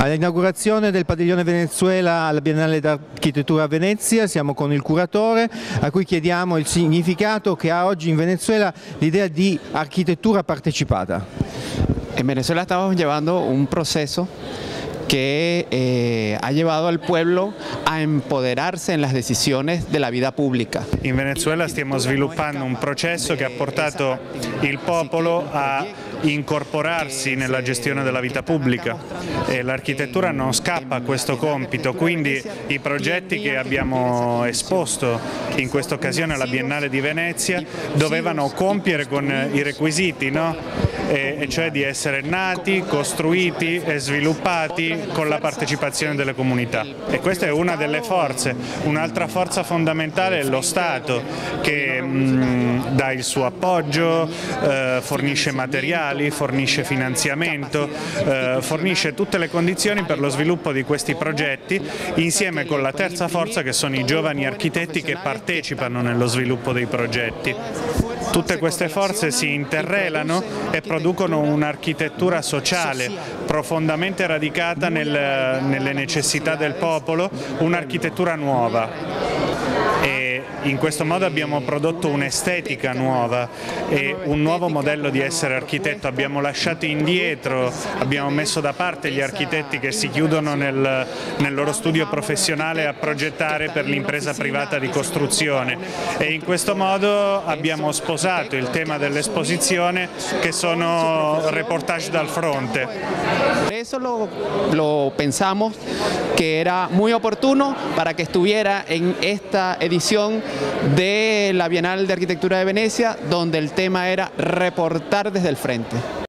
All'inaugurazione del padiglione Venezuela alla Biennale d'Architettura a Venezia siamo con il curatore a cui chiediamo il significato che ha oggi in Venezuela l'idea di architettura partecipata. En Venezuela estamos llevando un proceso que ha llevado al pueblo a empoderarse en las decisiones de la vida pubblica. In Venezuela stiamo sviluppando un processo che ha portato il popolo a incorporarsi nella gestione della vita pubblica e l'architettura non scappa a questo compito, quindi i progetti che abbiamo esposto in questa occasione alla Biennale di Venezia dovevano compiere con i requisiti, no? E cioè di essere nati, costruiti e sviluppati con la partecipazione delle comunità. E questa è una delle forze. Un'altra forza fondamentale è lo Stato che dà il suo appoggio, fornisce materiali, fornisce finanziamento, fornisce tutte le condizioni per lo sviluppo di questi progetti insieme con la terza forza che sono i giovani architetti che partecipano nello sviluppo dei progetti. Tutte queste forze si interrelano e producono un'architettura sociale profondamente radicata nelle necessità del popolo, un'architettura nuova. E in questo modo abbiamo prodotto un'estetica nuova e un nuovo modello di essere architetto. Abbiamo lasciato indietro, abbiamo messo da parte gli architetti che si chiudono nel loro studio professionale a progettare per l'impresa privata di costruzione e in questo modo abbiamo sposato il tema dell'esposizione che sono reportage dal fronte. Por eso lo pensamos que era muy oportuno para que estuviera en esta edición de la Bienal de Arquitectura de Venecia, donde el tema era reportar desde el frente.